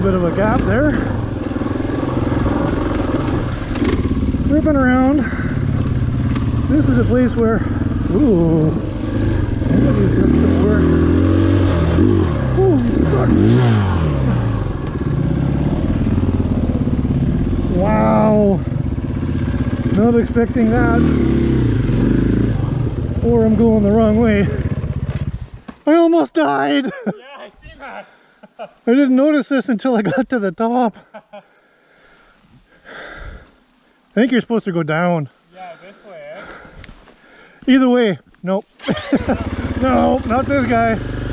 bit of a gap there. Ripping around. This is a place where, ooh, somebody's got some work. Holy fuck. Wow. Not expecting that. Or I'm going the wrong way. I almost died. Yeah, I seen that. I didn't notice this until I got to the top. I think you're supposed to go down. Yeah, this way, eh? Either way, nope. No, not this guy.